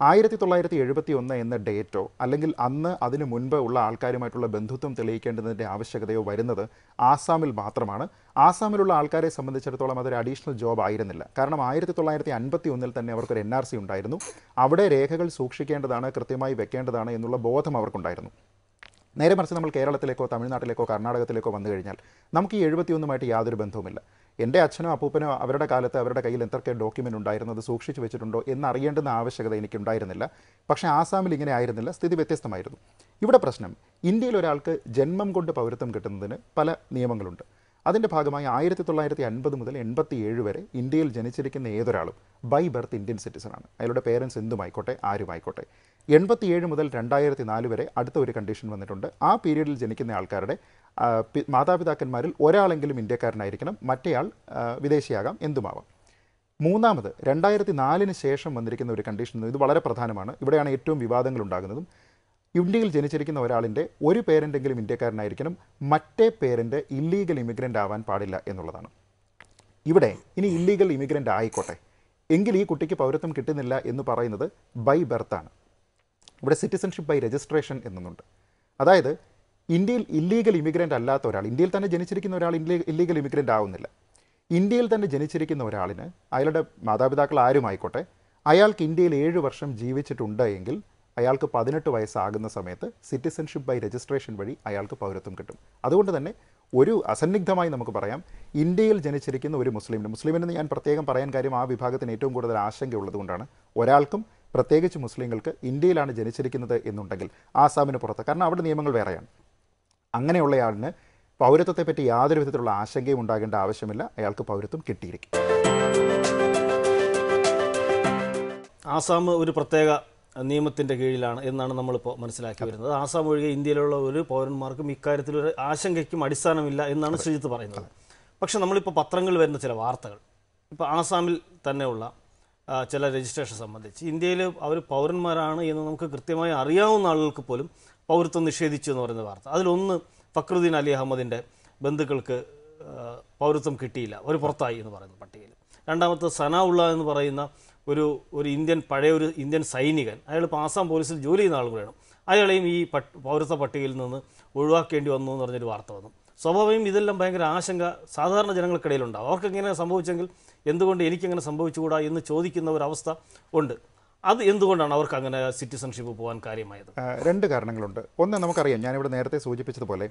1971 എന്ന ഡേറ്റോ അല്ലെങ്കിൽ അന്ന് അതിനു മുൻപ് ഉള്ള ആൾക്കാരുമായിട്ടുള്ള ബന്ധുത്വം തെളിയിക്കേണ്ടതിൻ്റെ ആവശ്യകതയോ വരുന്നത് ആസാമിൽ മാത്രമാണ്. ആസാമിലുള്ള ആൾക്കാരെ സംബന്ധിച്ചിടത്തോളം അതൊരു അഡീഷണൽ ജോബ് ആയിരുന്നില്ല. കാരണം 1951 തന്നെ അവർക്കൊരു NRC ഉണ്ടായിരുന്നു. അവിടെ രേഖകൾ സൂക്ഷിക്കേണ്ടതാണ്, കൃത്യമായി വെക്കേണ്ടതാണ് എന്നുള്ള ബോധം അവർക്കുണ്ടായിരുന്നു. നേരെ മറിച്ച് നമ്മൾ കേരളത്തിലേക്കോ തമിഴ്നാട്ടിലേക്കോ കർണാടകത്തിലേക്കോ വന്നു കഴിഞ്ഞാൽ നമുക്ക് ഈ 71 യാതൊരു ബന്ധവുമില്ല. എൻ്റെ അച്ഛനോ അപ്പൂപ്പനോ അവരുടെ കാലത്ത് അവരുടെ കയ്യിൽ എന്തൊക്കെ ഡോക്യുമെൻ്റ് ഉണ്ടായിരുന്നു, അത് സൂക്ഷിച്ചു വെച്ചിട്ടുണ്ടോ എന്നറിയേണ്ടുന്ന ആവശ്യകത എനിക്കുണ്ടായിരുന്നില്ല. പക്ഷേ ആസാമിൽ ഇങ്ങനെ ആയിരുന്നില്ല, സ്ഥിതി വ്യത്യസ്തമായിരുന്നു. ഇവിടെ പ്രശ്നം, ഇന്ത്യയിൽ ഒരാൾക്ക് ജന്മം കൊണ്ട് പൗരത്വം കിട്ടുന്നതിന് പല നിയമങ്ങളുണ്ട്. അതിൻ്റെ ഭാഗമായി 1950 മുതൽ 87 വരെ ഇന്ത്യയിൽ ജനിച്ചിരിക്കുന്ന ഏതൊരാളും ബൈ ബർത്ത് ഇന്ത്യൻ സിറ്റിസണാണ്. അയാളുടെ പേരൻസ് എന്തുമായിക്കോട്ടെ, ആരുമായിക്കോട്ടെ. 87 മുതൽ 2004 വരെ അടുത്ത ഒരു കണ്ടീഷൻ വന്നിട്ടുണ്ട്. ആ പീരീഡിൽ ജനിക്കുന്ന ആൾക്കാരുടെ മാതാപിതാക്കന്മാരിൽ ഒരാളെങ്കിലും ഇന്ത്യക്കാരനായിരിക്കണം, മറ്റേയാൾ വിദേശിയാകാം, എന്തുമാവാം. മൂന്നാമത് 2004 ശേഷം വന്നിരിക്കുന്ന ഒരു കണ്ടീഷൻ, ഇത് വളരെ പ്രധാനമാണ്, ഇവിടെയാണ് ഏറ്റവും വിവാദങ്ങൾ ഉണ്ടാകുന്നതും. ഇന്ത്യയിൽ ജനിച്ചിരിക്കുന്ന ഒരാളിൻ്റെ ഒരു പേരൻ്റെങ്കിലും ഇന്ത്യക്കാരനായിരിക്കണം, മറ്റേ പേരൻ്റ് ഇല്ലീഗൽ ഇമിഗ്രൻ്റ് ആവാൻ പാടില്ല എന്നുള്ളതാണ്. ഇവിടെ ഇനി ഇല്ലീഗൽ ഇമിഗ്രൻ്റ് ആയിക്കോട്ടെ എങ്കിൽ ഈ കുട്ടിക്ക് പൗരത്വം കിട്ടുന്നില്ല എന്ന് പറയുന്നത് ബൈ ബർത്താണ്. ഇവിടെ സിറ്റിസൺഷിപ്പ് ബൈ രജിസ്ട്രേഷൻ എന്നുണ്ട്. അതായത് ഇന്ത്യയിൽ ഇല്ലീഗൽ ഇമിഗ്രൻ്റ് അല്ലാത്ത ഒരാൾ, ഇന്ത്യയിൽ തന്നെ ജനിച്ചിരിക്കുന്ന ഒരാൾ ഇല്ലീഗൽ ഇമിഗ്രൻ്റ് ആവുന്നില്ല. ഇന്ത്യയിൽ തന്നെ ജനിച്ചിരിക്കുന്ന ഒരാളിന് അയാളുടെ മാതാപിതാക്കൾ ആരുമായിക്കോട്ടെ, അയാൾക്ക് ഇന്ത്യയിൽ 7 വർഷം ജീവിച്ചിട്ടുണ്ട് എങ്കിൽ അയാൾക്ക് 18 വയസ്സാകുന്ന സമയത്ത് സിറ്റിസൺഷിപ്പ് ബൈ രജിസ്ട്രേഷൻ വഴി അയാൾക്ക് പൗരത്വം കിട്ടും. അതുകൊണ്ട് തന്നെ ഒരു അസന്നിഗ്ധമായി നമുക്ക് പറയാം, ഇന്ത്യയിൽ ജനിച്ചിരിക്കുന്ന ഒരു മുസ്ലിമിന് ഞാൻ പ്രത്യേകം പറയാൻ കാര്യം ആ വിഭാഗത്തിന് ഏറ്റവും കൂടുതൽ ആശങ്കയുള്ളതുകൊണ്ടാണ്. ഒരാൾക്കും പ്രത്യേകിച്ച് മുസ്ലിങ്ങൾക്ക് ഇന്ത്യയിലാണ് ജനിച്ചിരിക്കുന്നത് എന്നുണ്ടെങ്കിൽ ആസാമിന് പുറത്ത്, കാരണം അവിടെ നിയമങ്ങൾ വേറെയാണ്, അങ്ങനെയുള്ളയാളിന് പൗരത്വത്തെപ്പറ്റി യാതൊരു വിധത്തിലുള്ള ആശങ്കയും ഉണ്ടാകേണ്ട ആവശ്യമില്ല, അയാൾക്ക് പൗരത്വം കിട്ടിയിരിക്കും. ആസാം ഒരു പ്രത്യേക നിയമത്തിൻ്റെ കീഴിലാണ് എന്നാണ് നമ്മളിപ്പോൾ മനസ്സിലാക്കി വരുന്നത്. ആസാം ഒഴികെ ഇന്ത്യയിലുള്ള ഒരു പൗരന്മാർക്കും ഇക്കാര്യത്തിലൊരു ആശങ്കയ്ക്കും അടിസ്ഥാനമില്ല എന്നാണ് ശ്രീജിത്ത് പറയുന്നത്. പക്ഷെ നമ്മളിപ്പോൾ പത്രങ്ങളിൽ വരുന്ന ചില വാർത്തകൾ, ഇപ്പോൾ ആസാമിൽ തന്നെയുള്ള ചില രജിസ്ട്രേഷൻ സംബന്ധിച്ച് ഇന്ത്യയിൽ അവർ പൗരന്മാരാണ് എന്ന് നമുക്ക് കൃത്യമായി അറിയാവുന്ന ആളുകൾക്ക് പോലും പൗരത്വം നിഷേധിച്ചു എന്ന് പറയുന്ന വാർത്ത. അതിലൊന്ന് ഫക്രുദ്ദീൻ അലി അഹമ്മദിൻ്റെ ബന്ധുക്കൾക്ക് പൗരത്വം കിട്ടിയില്ല, അവർ പുറത്തായി എന്ന് പറയുന്ന പട്ടികയിൽ. രണ്ടാമത്തെ സനാഉള്ള എന്ന് പറയുന്ന ഒരു പഴയ ഇന്ത്യൻ സൈനികൻ, അയാൾ ഇപ്പോൾ ആസാം പോലീസിൽ ജോലി ചെയ്യുന്ന ആൾ കൂടെയാണ്, അയാളെയും ഈ പൗരത്വ പട്ടികയിൽ നിന്ന് ഒഴിവാക്കേണ്ടി വന്നു എന്ന് പറഞ്ഞൊരു വാർത്ത വന്നു. സ്വാഭാവികം ഇതെല്ലാം ഭയങ്കര ആശങ്ക സാധാരണ ജനങ്ങൾക്കിടയിലുണ്ടാവും. അവർക്ക് എങ്ങനെ സംഭവിച്ചെങ്കിൽ എന്തുകൊണ്ട് എനിക്കങ്ങനെ സംഭവിച്ചുകൂടാ എന്ന് ചോദിക്കുന്ന ഒരവസ്ഥ ഉണ്ട്. അത് എന്തുകൊണ്ടാണ് അവർക്ക് അങ്ങനെ സിറ്റിസൺഷിപ്പ് പോകാൻ കാര്യമായത്? രണ്ട് കാരണങ്ങളുണ്ട്. ഒന്ന്, നമുക്കറിയാം, ഞാനിവിടെ നേരത്തെ സൂചിപ്പിച്ചതുപോലെ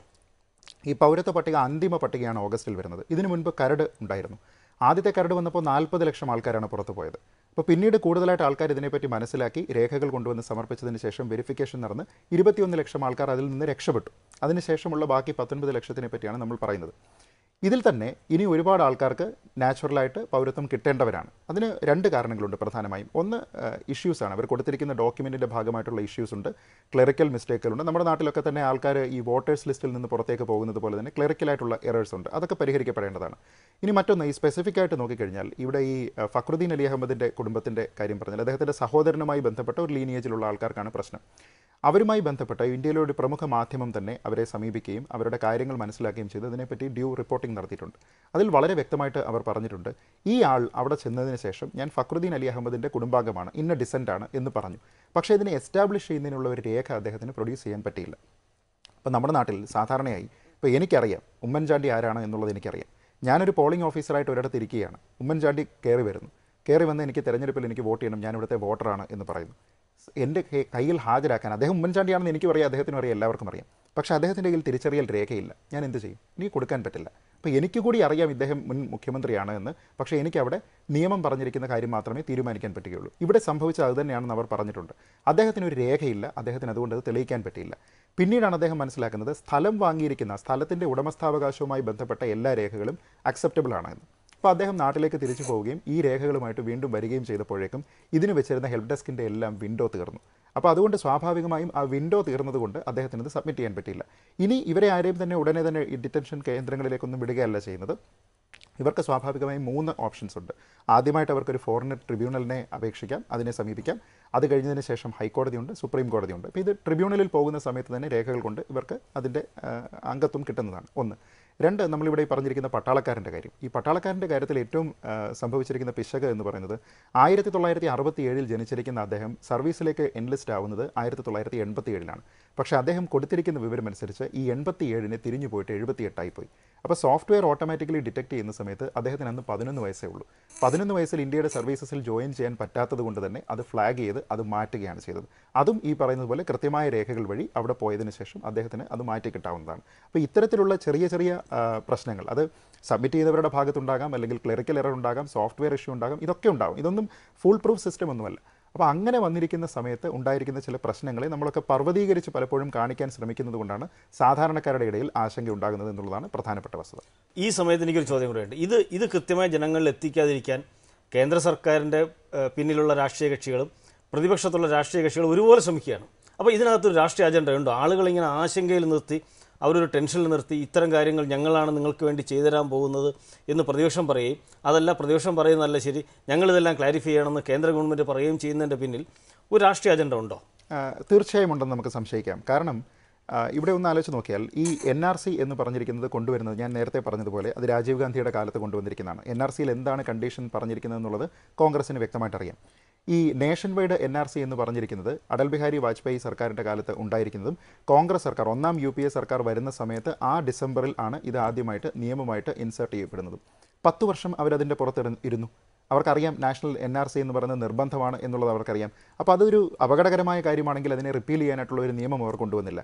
ഈ പൗരത്വ പട്ടിക അന്തിമ പട്ടികയാണ് ഓഗസ്റ്റിൽ വരുന്നത്. ഇതിനു മുൻപ് കരട് ഉണ്ടായിരുന്നു. ആദ്യത്തെ കരട് വന്നപ്പോൾ 40 ലക്ഷം ആൾക്കാരാണ് പുറത്തു പോയത്. അപ്പോൾ പിന്നീട് കൂടുതലായിട്ട് ആൾക്കാർ ഇതിനെപ്പറ്റി മനസ്സിലാക്കി രേഖകൾ കൊണ്ടുവന്ന് സമർപ്പിച്ചതിന് ശേഷം വെരിഫിക്കേഷൻ നടന്ന് 21 ലക്ഷം ആൾക്കാർ അതിൽ നിന്ന് രക്ഷപ്പെട്ടു. അതിനുശേഷമുള്ള ബാക്കി 19 ലക്ഷത്തിനെ പറ്റിയാണ് നമ്മൾ പറയുന്നത്. ഇതിൽ തന്നെ ഇനി ഒരുപാട് ആൾക്കാർക്ക് നാച്ചുറലായിട്ട് പൗരത്വം കിട്ടേണ്ടവരാണ്. അതിന് രണ്ട് കാരണങ്ങളുണ്ട് പ്രധാനമായും. ഒന്ന്, ഇഷ്യൂസാണ്. അവർ കൊടുത്തിരിക്കുന്ന ഡോക്യുമെൻറ്റിൻ്റെ ഭാഗമായിട്ടുള്ള ഇഷ്യൂസ് ഉണ്ട്, ക്ലറിക്കൽ മിസ്റ്റേക്കുകളുണ്ട്. നമ്മുടെ നാട്ടിലൊക്കെ തന്നെ ആൾക്കാർ ഈ വോട്ടേഴ്സ് ലിസ്റ്റിൽ നിന്ന് പുറത്തേക്ക് പോകുന്നത് പോലെ തന്നെ ക്ലറിക്കലായിട്ടുള്ള എറേഴ്സ് ഉണ്ട്. അതൊക്കെ പരിഹരിക്കപ്പെടേണ്ടതാണ്. ഇനി മറ്റൊന്ന്, ഈ സ്പെസിഫിക് ആയിട്ട് നോക്കിക്കഴിഞ്ഞാൽ ഇവിടെ ഈ ഫക്രുദ്ദീൻ അലി അഹമ്മദിൻ്റെ കുടുംബത്തിൻ്റെ കാര്യം പറഞ്ഞാൽ അദ്ദേഹത്തിൻ്റെ സഹോദരനുമായി ബന്ധപ്പെട്ട ഒരു ലീനിയേജിലുള്ള ആൾക്കാർക്കാണ് പ്രശ്നം. അവരുമായി ബന്ധപ്പെട്ട ഇന്ത്യയിലെ ഒരു പ്രമുഖ മാധ്യമം തന്നെ അവരെ സമീപിക്കുകയും അവരുടെ കാര്യങ്ങൾ മനസ്സിലാക്കുകയും ചെയ്ത് അതിനെപ്പറ്റി ഡ്യൂ റിപ്പോർട്ടിംഗ് നടത്തിയിട്ടുണ്ട്. അതിൽ വളരെ വ്യക്തമായിട്ട് അവർ പറഞ്ഞിട്ടുണ്ട്, ഈ ആൾ അവിടെ ചെന്നതിന് ശേഷം ഞാൻ ഫക്രുദ്ദീൻ അലി അഹമ്മദിൻ്റെ കുടുംബാംഗമാണ്, ഇന്ന ഡിസെൻ്റാണ് എന്ന് പറഞ്ഞു. പക്ഷേ ഇതിനെ എസ്റ്റാബ്ലിഷ് ചെയ്യുന്നതിനുള്ള ഒരു രേഖ അദ്ദേഹത്തിന് പ്രൊഡ്യൂസ് ചെയ്യാൻ പറ്റിയില്ല. അപ്പോൾ നമ്മുടെ നാട്ടിൽ സാധാരണയായി ഇപ്പോൾ എനിക്കറിയാം ഉമ്മൻചാണ്ടി ആരാണ് എന്നുള്ളത് എനിക്കറിയാം. ഞാനൊരു പോളിംഗ് ഓഫീസറായിട്ട് ഒരിടത്ത് ഇരിക്കുകയാണ്. ഉമ്മൻചാണ്ടി കയറി വന്ന് എനിക്ക് തെരഞ്ഞെടുപ്പിൽ എനിക്ക് വോട്ട് ചെയ്യണം, ഞാൻ ഇവിടുത്തെ വോട്ടറാണ് എന്ന് പറയുന്നു. എൻ്റെ കയ്യിൽ ഹാജരാക്കാൻ അദ്ദേഹം ഉമ്മൻചാണ്ടിയാണെന്ന് എനിക്കും അറിയാം, അദ്ദേഹത്തിനും അറിയാം, എല്ലാവർക്കും അറിയാം. പക്ഷേ അദ്ദേഹത്തിൻ്റെ കയ്യിൽ തിരിച്ചറിയൽ രേഖയില്ല. ഞാൻ എന്ത് ചെയ്യും? എനിക്ക് കൊടുക്കാൻ പറ്റില്ല. അപ്പോൾ എനിക്ക് കൂടി അറിയാം ഇദ്ദേഹം മുൻ മുഖ്യമന്ത്രിയാണ് എന്ന്. പക്ഷേ എനിക്കവിടെ നിയമം പറഞ്ഞിരിക്കുന്ന കാര്യം മാത്രമേ തീരുമാനിക്കാൻ പറ്റുകയുള്ളൂ. ഇവിടെ സംഭവിച്ചത് അത് തന്നെയാണെന്ന് അവർ പറഞ്ഞിട്ടുണ്ട്. അദ്ദേഹത്തിന് ഒരു രേഖയില്ല, അദ്ദേഹത്തിന് അതുകൊണ്ട് അത് തെളിയിക്കാൻ പറ്റിയില്ല. പിന്നീടാണ് അദ്ദേഹം മനസ്സിലാക്കുന്നത് സ്ഥലം വാങ്ങിയിരിക്കുന്ന സ്ഥലത്തിൻ്റെ ഉടമസ്ഥാവകാശവുമായി ബന്ധപ്പെട്ട എല്ലാ രേഖകളും അക്സെപ്റ്റബിൾ ആണ് എന്ന്. അപ്പോൾ അദ്ദേഹം നാട്ടിലേക്ക് തിരിച്ചു പോവുകയും ഈ രേഖകളുമായിട്ട് വീണ്ടും വരികയും ചെയ്തപ്പോഴേക്കും ഇതിന് വെച്ചിരുന്ന ഹെൽപ്പ് ഡെസ്കിൻ്റെ എല്ലാം വിൻഡോ തീർന്നു. അപ്പോൾ അതുകൊണ്ട് സ്വാഭാവികമായും ആ വിൻഡോ തീർന്നതുകൊണ്ട് അദ്ദേഹത്തിന് ഇത് സബ്മിറ്റ് ചെയ്യാൻ പറ്റില്ല. ഇനി ഇവരെ ആരെയും തന്നെ ഉടനെ തന്നെ ഈ ഡിറ്റൻഷൻ കേന്ദ്രങ്ങളിലേക്കൊന്നും വിടുകയല്ല ചെയ്യുന്നത്. ഇവർക്ക് സ്വാഭാവികമായും 3 ഓപ്ഷൻസ് ഉണ്ട്. ആദ്യമായിട്ട് അവർക്കൊരു ഫോറിനർ ട്രിബ്യൂണലിനെ അപേക്ഷിക്കാം, അതിനെ സമീപിക്കാം. അത് കഴിഞ്ഞതിന് ശേഷം ഹൈക്കോടതിയുണ്ട്, സുപ്രീം കോടതിയുണ്ട്. അപ്പോൾ ഇത് ട്രിബ്യൂണലിൽ പോകുന്ന സമയത്ത് തന്നെ രേഖകൾ കൊണ്ട് ഇവർക്ക് അതിൻ്റെ അംഗത്വം കിട്ടുന്നതാണ്. ഒന്ന്. രണ്ട്, നമ്മളിവിടെ പറഞ്ഞിരിക്കുന്ന പട്ടാളക്കാരൻ്റെ കാര്യം. ഈ പട്ടാളക്കാരൻ്റെ കാര്യത്തിൽ ഏറ്റവും സംഭവിച്ചിരിക്കുന്ന പിശക് എന്ന് പറയുന്നത് 1967 ജനിച്ചിരിക്കുന്ന അദ്ദേഹം സർവീസിലേക്ക് എൻലിസ്റ്റ് ആവുന്നത് 1987 പക്ഷേ അദ്ദേഹം കൊടുത്തിരിക്കുന്ന വിവരമനുസരിച്ച് ഈ 87 തിരിഞ്ഞു പോയിട്ട് 78 പോയി. അപ്പോൾ സോഫ്റ്റ്വെയർ ഓട്ടോമാറ്റിക്കലി ഡിറ്റക്ട് ചെയ്യുന്ന സമയത്ത് അദ്ദേഹത്തിന് അന്ന് 11 വയസ്സേ ഉള്ളൂ. 11 വയസ്സിൽ ഇന്ത്യയുടെ സർവീസസിൽ ജോയിൻ ചെയ്യാൻ പറ്റാത്തത് കൊണ്ട് തന്നെ അത് ഫ്ലാഗ് ചെയ്ത് അത് മാറ്റുകയാണ് ചെയ്തത്. അതും ഈ പറയുന്നത് പോലെ കൃത്യമായ രേഖകൾ വഴി അവിടെ പോയതിന് ശേഷം അദ്ദേഹത്തിന് അത് മാറ്റി കിട്ടാവുന്നതാണ്. അപ്പോൾ ഇത്തരത്തിലുള്ള ചെറിയ ചെറിയ പ്രശ്നങ്ങൾ അത് സബ്മിറ്റ് ചെയ്തവരുടെ ഭാഗത്തുണ്ടാകാം, അല്ലെങ്കിൽ ക്ലറിക്കൽ എറർ ഉണ്ടാകാം, സോഫ്റ്റ്വെയർ ഇഷ്യൂ ഉണ്ടാകാം, ഇതൊക്കെ ഉണ്ടാകും. ഇതൊന്നും ഫുൾ പ്രൂഫ് സിസ്റ്റം ഒന്നുമല്ല. അപ്പോൾ അങ്ങനെ വന്നിരിക്കുന്ന സമയത്ത് ഉണ്ടായിരിക്കുന്ന ചില പ്രശ്നങ്ങളെ നമ്മളൊക്കെ പർവ്വതീകരിച്ച് പലപ്പോഴും കാണിക്കാൻ ശ്രമിക്കുന്നത് കൊണ്ടാണ് സാധാരണക്കാരുടെ ഇടയിൽ ആശങ്ക ഉണ്ടാകുന്നത് എന്നുള്ളതാണ് പ്രധാനപ്പെട്ട വസ്തുത. ഈ സമയത്ത് എനിക്കൊരു ചോദ്യം കൂടെയുണ്ട്. ഇത് കൃത്യമായി ജനങ്ങളിൽ എത്തിക്കാതിരിക്കാൻ കേന്ദ്ര സർക്കാരിൻ്റെ പിന്നിലുള്ള രാഷ്ട്രീയ കക്ഷികളും പ്രതിപക്ഷത്തുള്ള രാഷ്ട്രീയ കക്ഷികളും ഒരുപോലെ ശ്രമിക്കുകയാണ്. അപ്പോൾ ഇതിനകത്തൊരു രാഷ്ട്രീയ അജണ്ട ഉണ്ടോ? ആളുകളിങ്ങനെ ആശങ്കയിൽ നിർത്തി, അവരൊരു ടെൻഷനിൽ നിർത്തി ഇത്തരം കാര്യങ്ങൾ ഞങ്ങളാണ് നിങ്ങൾക്ക് വേണ്ടി ചെയ്തുതരാൻ പോകുന്നത് എന്ന് പ്രതിപക്ഷം പറയുകയും, അതല്ല പ്രതിപക്ഷം പറയുന്നതല്ല ശരി, ഞങ്ങളിതെല്ലാം ക്ലാരിഫൈ ചെയ്യണമെന്ന് കേന്ദ്ര ഗവൺമെൻറ് പറയുകയും ചെയ്യുന്നതിൻ്റെ പിന്നിൽ ഒരു രാഷ്ട്രീയ അജണ്ട ഉണ്ടോ? തീർച്ചയായും ഉണ്ടെന്ന് നമുക്ക് സംശയിക്കാം. കാരണം ഇവിടെ ഒന്ന് ആലോചിച്ച് നോക്കിയാൽ ഈ NRC എന്ന് പറഞ്ഞിരിക്കുന്നത് കൊണ്ടുവരുന്നത് ഞാൻ നേരത്തെ പറഞ്ഞതുപോലെ അത് രാജീവ് ഗാന്ധിയുടെ കാലത്ത് കൊണ്ടുവന്നിരിക്കുന്നതാണ്. NRCയിൽ എന്താണ് കണ്ടീഷൻ പറഞ്ഞിരിക്കുന്നത് എന്നുള്ളത് കോൺഗ്രസിന് വ്യക്തമായിട്ട് അറിയാം. ഈ നേഷൻ വൈഡ് NRC എന്ന് പറഞ്ഞിരിക്കുന്നത് അടൽ ബിഹാരി വാജ്പേയി സർക്കാരിൻ്റെ കാലത്ത് ഉണ്ടായിരിക്കുന്നതും കോൺഗ്രസ് സർക്കാർ 1ാം UPA സർക്കാർ വരുന്ന സമയത്ത് ആ ഡിസംബറിൽ ആണ് ഇത് ആദ്യമായിട്ട് നിയമമായിട്ട് ഇൻസേർട്ട് ചെയ്യപ്പെടുന്നതും. 10 വർഷം അവരതിൻ്റെ പുറത്ത് ഇരുന്നു. അവർക്കറിയാം നാഷണൽ NRC എന്ന് പറയുന്നത് നിർബന്ധമാണ് എന്നുള്ളത് അവർക്കറിയാം. അപ്പോൾ അതൊരു അപകടകരമായ കാര്യമാണെങ്കിൽ അതിനെ റിപ്പീൽ ചെയ്യാനായിട്ടുള്ള ഒരു നിയമം അവർ കൊണ്ടുവന്നില്ല.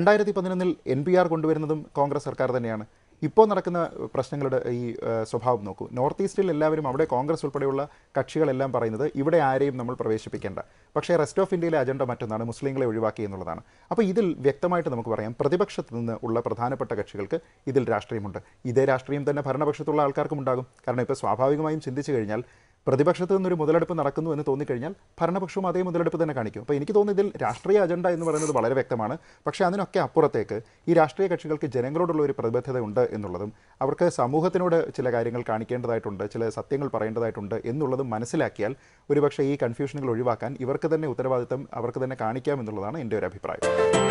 2011 NPR കൊണ്ടുവരുന്നതും കോൺഗ്രസ് സർക്കാർ തന്നെയാണ്. ഇപ്പോൾ നടക്കുന്ന പ്രശ്നങ്ങളുടെ ഈ സ്വഭാവം നോക്കൂ. നോർത്ത് ഈസ്റ്റിൽ എല്ലാവരും അവിടെ കോൺഗ്രസ് ഉൾപ്പെടെയുള്ള കക്ഷികളെല്ലാം പറയുന്നത് ഇവിടെ ആരെയും നമ്മൾ പ്രവേശിപ്പിക്കേണ്ട. പക്ഷേ റെസ്റ്റ് ഓഫ് ഇന്ത്യയിലെ അജണ്ട മറ്റൊന്നാണ്, മുസ്ലിങ്ങളെ ഒഴിവാക്കി എന്നുള്ളതാണ്. അപ്പോൾ ഇതിൽ വ്യക്തമായിട്ട് നമുക്ക് പറയാം പ്രതിപക്ഷത്ത് നിന്ന് ഉള്ള പ്രധാനപ്പെട്ട കക്ഷികൾക്ക് ഇതിൽ രാഷ്ട്രീയമുണ്ട്. ഇതേ രാഷ്ട്രീയം തന്നെ ഭരണപക്ഷത്തുള്ള ആൾക്കാർക്കും ഉണ്ടാകും. കാരണം ഇപ്പോൾ സ്വാഭാവികമായും ചിന്തിച്ചു കഴിഞ്ഞാൽ പ്രതിപക്ഷത്ത് നിന്നൊരു മുതലെടുപ്പ് നടക്കുന്നു എന്ന് തോന്നിക്കഴിഞ്ഞാൽ ഭരണപക്ഷവും അതേ മുതലെടുപ്പ് തന്നെ കാണിക്കും. അപ്പോൾ എനിക്ക് തോന്നുന്നു ഇതിൽ രാഷ്ട്രീയ അജണ്ട എന്ന് പറയുന്നത് വളരെ വ്യക്തമാണ്. പക്ഷേ അതിനൊക്കെ അപ്പുറത്തേക്ക് ഈ രാഷ്ട്രീയ കക്ഷികൾക്ക് ജനങ്ങളോടുള്ള ഒരു പ്രതിബദ്ധത ഉണ്ട് എന്നുള്ളതും അവർക്ക് സമൂഹത്തിനോട് ചില കാര്യങ്ങൾ കാണിക്കേണ്ടതായിട്ടുണ്ട്, ചില സത്യങ്ങൾ പറയേണ്ടതായിട്ടുണ്ട് എന്നുള്ളതും മനസ്സിലാക്കിയാൽ ഒരുപക്ഷെ ഈ കൺഫ്യൂഷനുകൾ ഒഴിവാക്കാൻ ഇവർക്ക് തന്നെ ഉത്തരവാദിത്തം അവർക്ക് തന്നെ കാണിക്കാം എന്നുള്ളതാണ് എൻ്റെ ഒരു അഭിപ്രായം.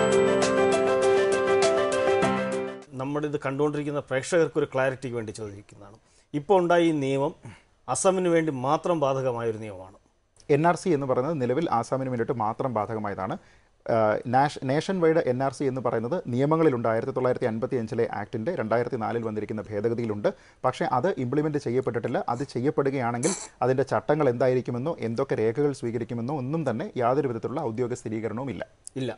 നമ്മളിത് കണ്ടുകൊണ്ടിരിക്കുന്ന പ്രേക്ഷകർക്കൊരു ക്ലാരിറ്റിക്ക് വേണ്ടി ചോദിക്കുന്നതാണ്. ഇപ്പോൾ ഉണ്ടായ ഈ നിയമം അസമിന് വേണ്ടി മാത്രം ബാധകമായൊരു നിയമമാണ്. NRC എന്ന് പറയുന്നത് നിലവിൽ ആസാമിന് വേണ്ടിയിട്ട് മാത്രം ബാധകമായതാണ്. നേഷൻ വൈഡ് NRC എന്ന് പറയുന്നത് നിയമങ്ങളിലുണ്ട്. 1955 ആക്ടിൻ്റെ 2004 വന്നിരിക്കുന്ന ഭേദഗതിയിലുണ്ട്. പക്ഷേ അത് ഇംപ്ലിമെൻറ്റ് ചെയ്യപ്പെട്ടിട്ടില്ല. അത് ചെയ്യപ്പെടുകയാണെങ്കിൽ അതിൻ്റെ ചട്ടങ്ങൾ എന്തായിരിക്കുമെന്നോ എന്തൊക്കെ രേഖകൾ സ്വീകരിക്കുമെന്നോ ഒന്നും തന്നെ യാതൊരു വിധത്തിലുള്ള ഔദ്യോഗിക സ്ഥിരീകരണവും ഇല്ല.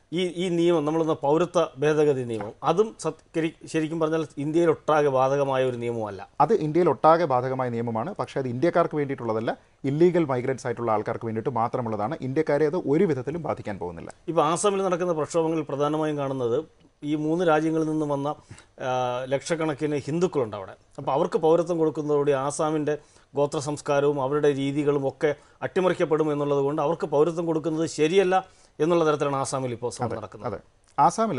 ഈ നിയമം നമ്മളൊന്ന് പൗരത്വ ഭേദഗതി നിയമം അതും ശരിക്കും പറഞ്ഞാൽ ഇന്ത്യയിൽ ഒട്ടാകെ ബാധകമായ ഒരു നിയമമല്ല. അത് ഇന്ത്യയിൽ ഒട്ടാകെ ബാധകമായ നിയമമാണ്. പക്ഷേ അത് ഇന്ത്യക്കാർക്ക് വേണ്ടിയിട്ടുള്ളതല്ല, ഇല്ലീഗൽ മൈഗ്രൻസ് ആയിട്ടുള്ള ആൾക്കാർക്ക് വേണ്ടിയിട്ട് മാത്രമുള്ളതാണ്. ഇന്ത്യക്കാരെ അത് ഒരു വിധത്തിലും ബാധിക്കാൻ പോകുന്നില്ല. ഇപ്പോൾ ആസാമിൽ നടക്കുന്ന പ്രക്ഷോഭങ്ങളിൽ പ്രധാനമായും കാണുന്നത് ഈ 3 രാജ്യങ്ങളിൽ നിന്ന് വന്ന ലക്ഷക്കണക്കിന് ഹിന്ദുക്കളുണ്ട് അവിടെ. അപ്പോൾ അവർക്ക് പൗരത്വം കൊടുക്കുന്നതോടെ ആസാമിൻ്റെ ഗോത്ര സംസ്കാരവും അവരുടെ രീതികളും ഒക്കെ അട്ടിമറിക്കപ്പെടും എന്നുള്ളത് കൊണ്ട് അവർക്ക് പൗരത്വം കൊടുക്കുന്നത് ശരിയല്ല എന്നുള്ള തരത്തിലാണ് ആസാമിൽ ഇപ്പോൾ സമരം നടക്കുന്നത്. അതെ, ആസാമിൽ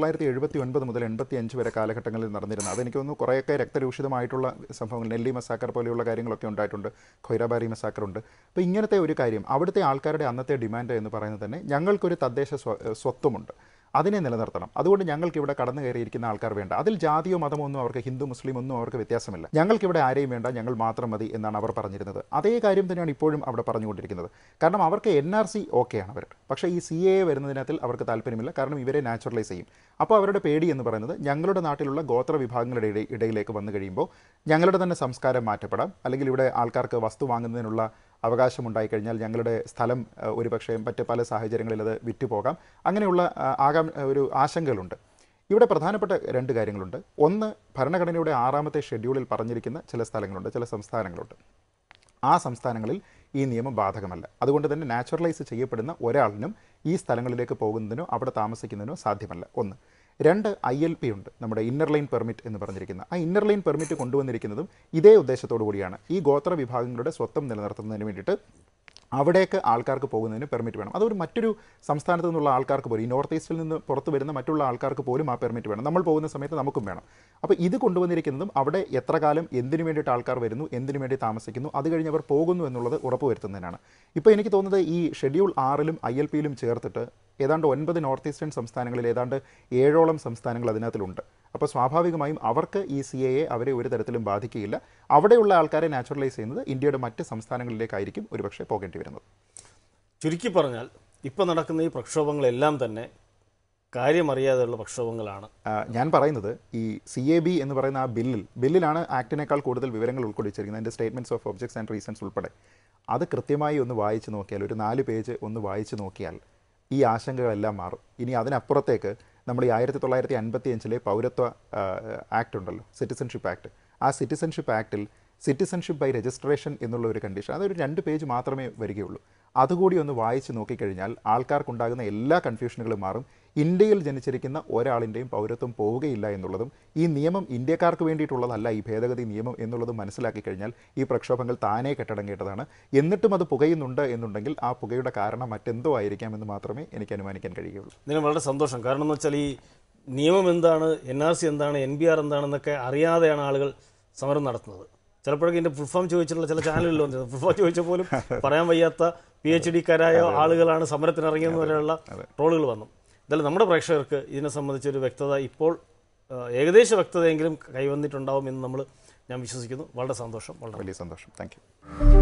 1979 മുതൽ 85 വരെ കാലഘട്ടങ്ങളിൽ നടന്നിരുന്നത് അതെനിക്ക് തോന്നുന്നു കുറേയൊക്കെ രക്തരൂഷിതമായിട്ടുള്ള സംഭവങ്ങൾ, നെല്ലി മസാക്കർ പോലെയുള്ള കാര്യങ്ങളൊക്കെ ഉണ്ടായിട്ടുണ്ട്, ഖൊയ്രാബാരി മസാക്കർ ഉണ്ട്. അപ്പോൾ ഇങ്ങനത്തെ ഒരു കാര്യം അവിടുത്തെ ആൾക്കാരുടെ അന്നത്തെ ഡിമാൻഡ് എന്ന് പറയുന്നത് തന്നെ ഞങ്ങൾക്കൊരു തദ്ദേശ സ്വത്വമുണ്ട്, അതിനെ നിലനിർത്തണം. അതുകൊണ്ട് ഞങ്ങൾക്ക് ഇവിടെ കടന്നു കയറിയിരിക്കുന്ന ആൾക്കാർ വേണ്ട. അതിൽ ജാതിയോ മതമോ ഒന്നും അവർക്ക്, ഹിന്ദു മുസ്ലിം ഒന്നും അവർക്ക് വ്യത്യാസമില്ല. ഞങ്ങൾക്കിവിടെ ആരെയും വേണ്ട, ഞങ്ങൾ മാത്രം മതി എന്നാണ് അവർ പറഞ്ഞിരുന്നത്. അതേ കാര്യം തന്നെയാണ് ഇപ്പോഴും അവിടെ പറഞ്ഞുകൊണ്ടിരിക്കുന്നത്. കാരണം അവർക്ക് NRC ഓക്കെയാണ് അവർ, പക്ഷേ ഈ CAA വരുന്നതിനകത്തിൽ അവർക്ക് താല്പര്യമില്ല. കാരണം ഇവരെ നാച്ചുറലൈസ് ചെയ്യും. അപ്പോൾ അവരുടെ പേടി എന്ന് പറയുന്നത് ഞങ്ങളുടെ നാട്ടിലുള്ള ഗോത്ര വിഭാഗങ്ങളുടെ ഇടയിലേക്ക് വന്നു കഴിയുമ്പോൾ ഞങ്ങളുടെ തന്നെ സംസ്കാരം മാറ്റപ്പെടാം, അല്ലെങ്കിൽ ഇവിടെ ആൾക്കാർക്ക് വസ്തു വാങ്ങുന്നതിനുള്ള അവകാശമുണ്ടായിക്കഴിഞ്ഞാൽ ഞങ്ങളുടെ സ്ഥലം ഒരുപക്ഷെ മറ്റ് പല സാഹചര്യങ്ങളിൽ അത് വിറ്റുപോകാം, അങ്ങനെയുള്ള ഒരു ആശങ്കകളുണ്ട്. ഇവിടെ പ്രധാനപ്പെട്ട 2 കാര്യങ്ങളുണ്ട്. ഒന്ന്, ഭരണഘടനയുടെ 6ാമത്തെ ഷെഡ്യൂളിൽ പറഞ്ഞിരിക്കുന്ന ചില സ്ഥലങ്ങളുണ്ട്, ചില സംസ്ഥാനങ്ങളുണ്ട്. ആ സംസ്ഥാനങ്ങളിൽ ഈ നിയമം ബാധകമല്ല. അതുകൊണ്ട് തന്നെ നാച്ചുറലൈസ് ചെയ്യപ്പെടുന്ന ഒരാളിനും ഈ സ്ഥലങ്ങളിലേക്ക് പോകുന്നതിനോ അവിടെ താമസിക്കുന്നതിനോ സാധ്യമല്ല. ഒന്ന്. 2, ILP ഉണ്ട്, നമ്മുടെ ഇന്നർ ലൈൻ പെർമിറ്റ് എന്ന് പറഞ്ഞിരിക്കുന്ന. ആ ഇന്നർ ലൈൻ പെർമിറ്റ് കൊണ്ടുവന്നിരിക്കുന്നതും ഇതേ ഉദ്ദേശത്തോടു കൂടിയാണ്. ഈ ഗോത്ര വിഭാഗങ്ങളുടെ സ്വത്വം നിലനിർത്തുന്നതിന് വേണ്ടിയിട്ട് അവിടേക്ക് ആൾക്കാർക്ക് പോകുന്നതിന് പെർമിറ്റ് വേണം. അതൊരു മറ്റൊരു സംസ്ഥാനത്തു നിന്നുള്ള ആൾക്കാർക്ക് പോലും, ഈ നോർത്ത് ഈസ്റ്റിൽ നിന്ന് പുറത്ത് വരുന്ന മറ്റുള്ള ആൾക്കാർക്ക് പോലും ആ പെർമിറ്റ് വേണം. നമ്മൾ പോകുന്ന സമയത്ത് നമുക്കും വേണം. അപ്പോൾ ഇത് കൊണ്ടുവന്നിരിക്കുന്നതും അവിടെ എത്ര കാലം എന്തിനു വേണ്ടിയിട്ട് ആൾക്കാർ വരുന്നു, എന്തിനു വേണ്ടി താമസിക്കുന്നു, അത് കഴിഞ്ഞ് അവർ പോകുന്നു എന്നുള്ളത് ഉറപ്പുവരുത്തുന്നതിനാണ്. ഇപ്പോൾ എനിക്ക് തോന്നുന്നത് ഈ ഷെഡ്യൂൾ 6ലും ILPയിലും ചേർത്തിട്ട് ഏതാണ്ട് 9 നോർത്ത് ഈസ്റ്റേൺ സംസ്ഥാനങ്ങളിൽ ഏതാണ്ട് 7ഓളം സംസ്ഥാനങ്ങൾ അതിനകത്തിലുണ്ട്. അപ്പോൾ സ്വാഭാവികമായും അവർക്ക് ഈ CAA അവരെ ഒരു തരത്തിലും ബാധിക്കുകയില്ല. അവിടെയുള്ള ആൾക്കാരെ നാച്ചുറലൈസ് ചെയ്യുന്നത് ഇന്ത്യയുടെ മറ്റ് സംസ്ഥാനങ്ങളിലേക്കായിരിക്കും ഒരുപക്ഷെ പോകേണ്ടി വരുന്നത്. ചുരുക്കി പറഞ്ഞാൽ ഇപ്പോൾ നടക്കുന്ന ഈ പ്രക്ഷോഭങ്ങളെല്ലാം തന്നെ കാര്യമറിയാതെയുള്ള പ്രക്ഷോഭങ്ങളാണ്. ഞാൻ പറയുന്നത് ഈ CAB എന്ന് പറയുന്ന ആ ബില്ലിലാണ് ആക്ടിനേക്കാൾ കൂടുതൽ വിവരങ്ങൾ ഉൾക്കൊള്ളിച്ചിരിക്കുന്നത്, അതിൻ്റെ statements of objects and reasons ഉൾപ്പെടെ. അത് കൃത്യമായി ഒന്ന് വായിച്ച് നോക്കിയാൽ, ഒരു 4 പേജ് ഒന്ന് വായിച്ച് നോക്കിയാൽ ഈ ആശങ്കകളെല്ലാം മാറും. ഇനി അതിനപ്പുറത്തേക്ക് നമ്മൾ ഈ 1955 പൗരത്വ ആക്ട് ഉണ്ടല്ലോ, സിറ്റിസൺഷിപ്പ് ആക്ട്. ആ സിറ്റിസൺഷിപ്പ് ആക്ടിൽ സിറ്റിസൺഷിപ്പ് ബൈ രജിസ്ട്രേഷൻ എന്നുള്ള ഒരു കണ്ടീഷൻ, അതൊരു 2 പേജ് മാത്രമേ വരികയുള്ളൂ. അതുകൂടി ഒന്ന് വായിച്ച് നോക്കിക്കഴിഞ്ഞാൽ ആൾക്കാർക്കുണ്ടാകുന്ന എല്ലാ കൺഫ്യൂഷനുകളും മാറും. ഇന്ത്യയിൽ ജനിച്ചിരിക്കുന്ന ഒരാളിൻ്റെയും പൗരത്വം പോവുകയില്ല എന്നുള്ളതും, ഈ നിയമം ഇന്ത്യക്കാർക്ക് വേണ്ടിയിട്ടുള്ളതല്ല, ഈ ഭേദഗതി നിയമം എന്നുള്ളതും മനസ്സിലാക്കി കഴിഞ്ഞാൽ ഈ പ്രക്ഷോഭങ്ങൾ താനേ കെട്ടടങ്ങേണ്ടതാണ്. എന്നിട്ടും അത് പുകയുന്നുണ്ട് എന്നുണ്ടെങ്കിൽ ആ പുകയുടെ കാരണം മറ്റെന്തോ ആയിരിക്കാമെന്ന് മാത്രമേ എനിക്ക് അനുമാനിക്കാൻ കഴിയുള്ളൂ. ഇതിന് വളരെ സന്തോഷം. കാരണം എന്ന് വെച്ചാൽ ഈ നിയമം എന്താണ്, NRC എന്താണ്, NBR എന്താണെന്നൊക്കെ അറിയാതെയാണ് ആളുകൾ സമരം നടത്തുന്നത്. ചിലപ്പോഴൊക്കെ ഇതിൻ്റെ ഫുൾ ഫോം ചോദിച്ചിട്ടുള്ള ചില ചാനലുകളിൽ വന്നിരുന്നു. ഫുൾ ഫോം ചോദിച്ചാൽ പോലും പറയാൻ വയ്യാത്ത PhD-ക്കാരായ ആളുകളാണ് സമരത്തിനിറങ്ങിയെന്ന് വരെയുള്ള ട്രോളുകൾ വന്നു. എന്തായാലും നമ്മുടെ പ്രേക്ഷകർക്ക് ഇതിനെ സംബന്ധിച്ചൊരു വ്യക്തത ഇപ്പോൾ ഏകദേശ വ്യക്തതയെങ്കിലും കൈവന്നിട്ടുണ്ടാവും എന്ന് ഞാൻ വിശ്വസിക്കുന്നു. വളരെ സന്തോഷം, വളരെ വലിയ സന്തോഷം. Thank U.